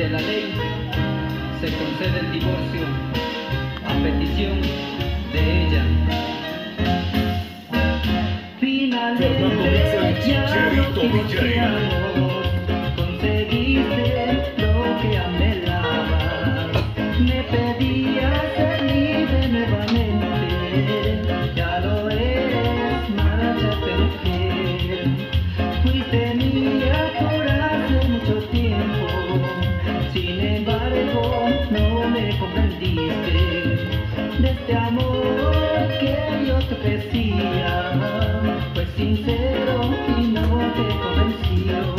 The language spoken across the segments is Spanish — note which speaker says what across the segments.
Speaker 1: de la ley se concede el divorcio a petición de ella. Finalmente ya nos divorciamos, conseguiste lo que anhelabas, me pedías ser libre nuevamente, ya lo eres, márchate mujer, fuiste mía por hace mucho tiempo, sin embargo no me comprendiste de este amor que yo te ofrecía, fue sincero y no te convenció.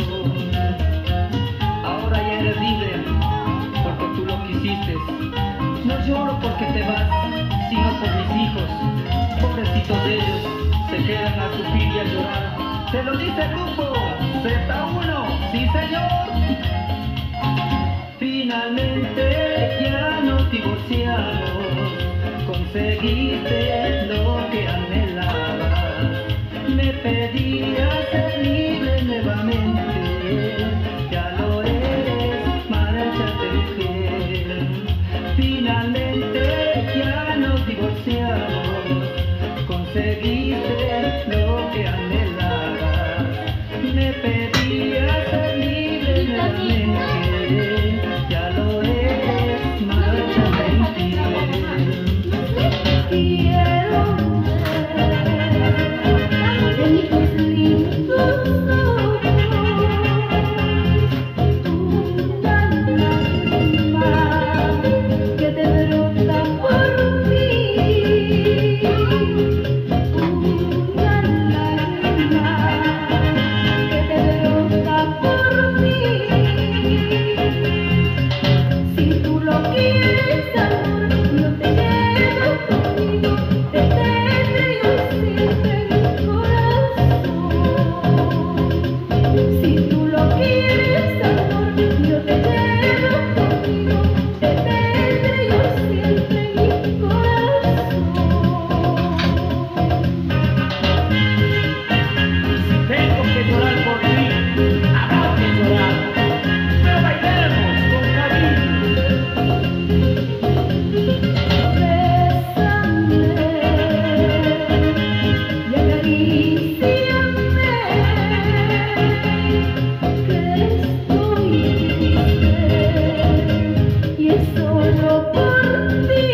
Speaker 1: Ahora ya eres libre porque tú lo quisiste. No lloro porque te vas, sino por mis hijos. Pobrecitos de ellos, se quedan a sufrir y a llorar. Te lo dice el grupo Z1, sí señor. Finalmente ya nos divorciamos, conseguiste lo que anhelabas, me pedías ser libre nuevamente, ya lo eres, márchate mujer. Finalmente ya nos divorciamos, conseguiste lo que anhelabas, me pedías ser libre nuevamente, ya lo eres, márchate mujer.
Speaker 2: Quiero de mis lindos ojos una lágrima que te brota por mí, una lágrima que te brota por mí. Si tú lo quieres, amor, yo te llevo conmigo, te tendré yo siempre en mi corazón. Si tú lo quieres, amor, yo te llevo conmigo, te tendré yo siempre en mi corazón.
Speaker 1: Tengo que llorar por ti, habrá que llorar, pero bailemos con cariño.
Speaker 2: Bésame y acaríciame, que estoy triste y es solo por ti,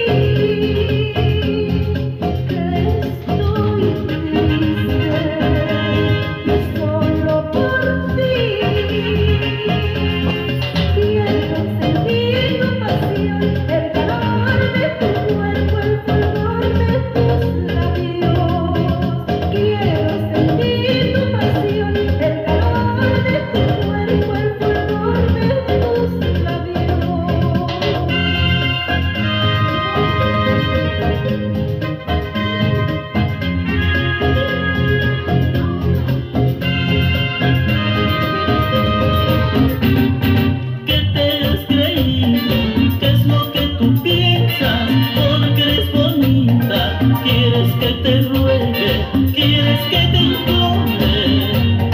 Speaker 2: que estoy triste y es solo por ti. Quiero sentir tu pasión, el calor de tu cuerpo, el fulgor de tus labios. Quiero sentir tu pasión, el calor de tu cuerpo, el fulgor de tus labios.
Speaker 3: ¿Qué te has creído? ¿Qué es lo que tú piensas? Porque eres bonita, quieres que te ruegue, quieres que te implore.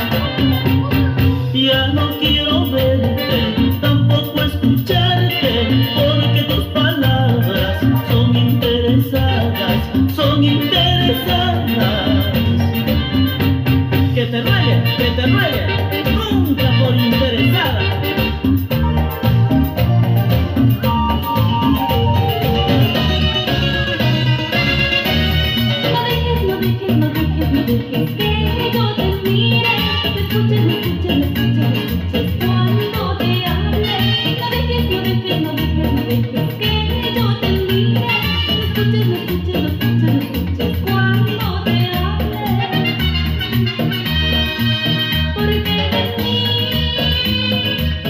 Speaker 3: Ya no quiero verte, tampoco escucharte, porque tus palabras son interesadas, son interesadas. Que te ruegue, nunca por interesada.
Speaker 2: No dejes, no dejes, no dejes que yo te mire, me escuches, me escuches, me escuches, me escuches cuando te hable. No dejes, no dejes, no dejes, no dejes que yo te mire, me escuches, me escuches, me escuches, me escuches cuando te hable. Porque de mí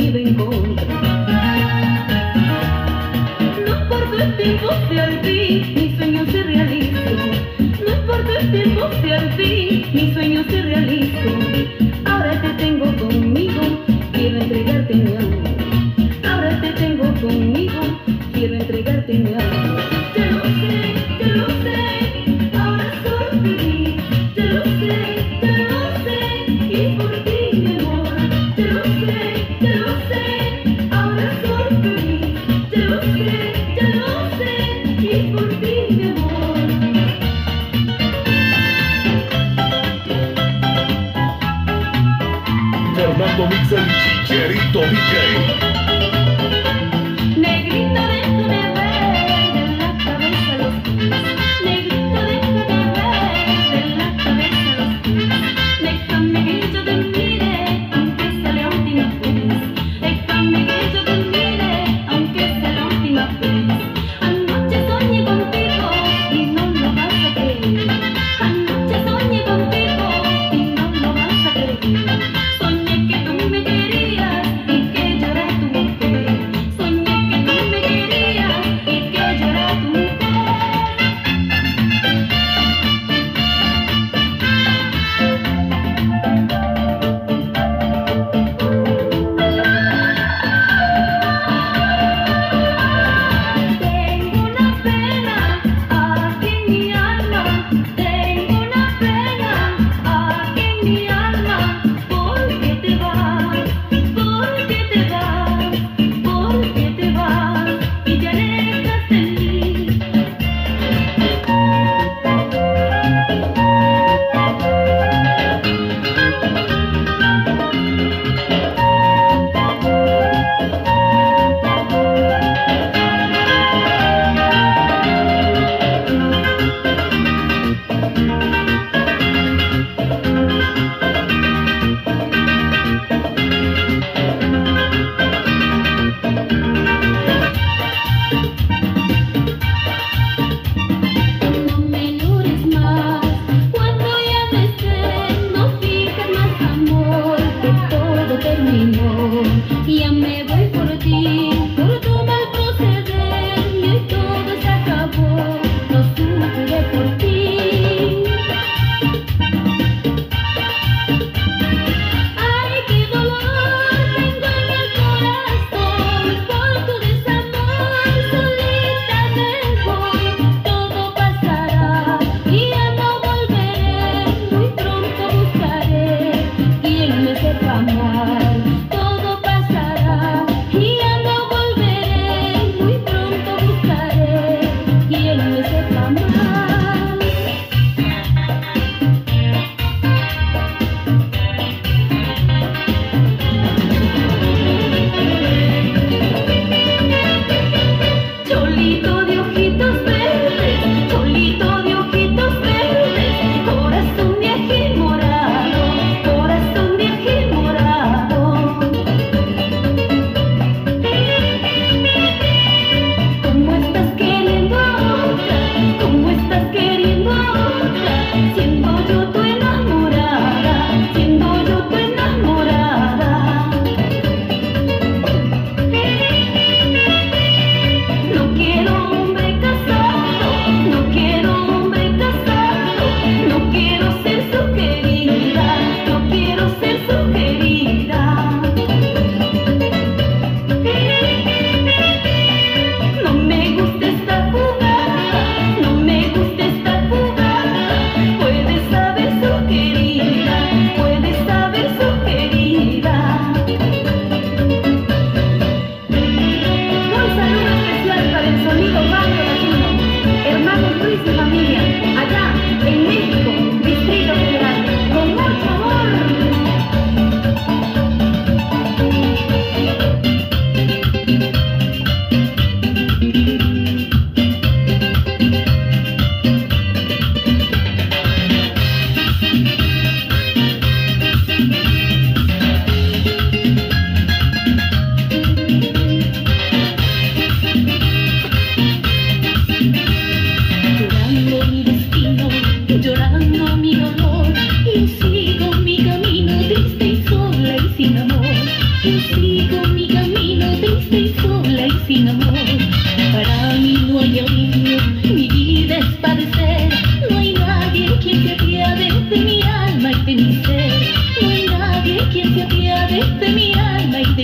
Speaker 2: ido en contra. No importa el tiempo si al fin mi sueño se realizó. No importa el tiempo si al fin mi sueño se realizó. Ahora te tengo conmigo, quiero entregarte mi amor. Ahora te tengo conmigo, quiero entregarte mi amor. Te lo sé, ahora soy feliz. Te lo sé, y por ti mi amor. Te lo sé, ahora soy feliz. Te lo sé, y por ti mi amor.
Speaker 4: Fernando Mix, el Chicharito DJ.
Speaker 2: Negrito, déjame ver de la cabeza a los pies. Negrito, déjame ver de la cabeza a los pies. Déjame que yo te mire, aunque sea la última vez. Déjame que yo te mire, aunque sea la última vez. Anoche soñé contigo y no lo vas a creer. Anoche soñé contigo y no lo vas a creer. Soñé que tú me querías y que yo era tu mujer. Soñé que tú me querías y que yo era tu mujer. Tengo una pena aquí en mi alma. Tengo una pena aquí en mi alma. Porque te vas, porque te vas, porque te vas y te alejas de mí. No me ignores más, cuando ya no estés, no fijas más amor, que todo terminó. Ya me voy por ti, por tu mal proceder, y hoy todo se acabó, no sufriré por ti. Ay, qué dolor tengo en el corazón, por tu desamor, solita me voy. Todo pasará y ya no volveré, muy pronto buscaré quien me sepa amar. Todo pasará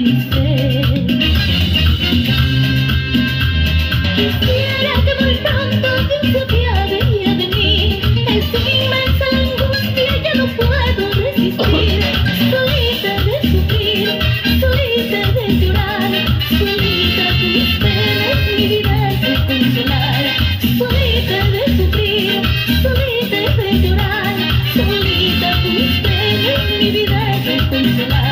Speaker 2: mi ser. Quisiera que muy pronto Dios se apiade de mí. Esta inmensa angustia ya no puedo resistir. Solita de sufrir, solita de llorar, solita con mis penas mi vida es de consolar. Solita de sufrir, solita de llorar, solita con mis penas mi vida es de consolar.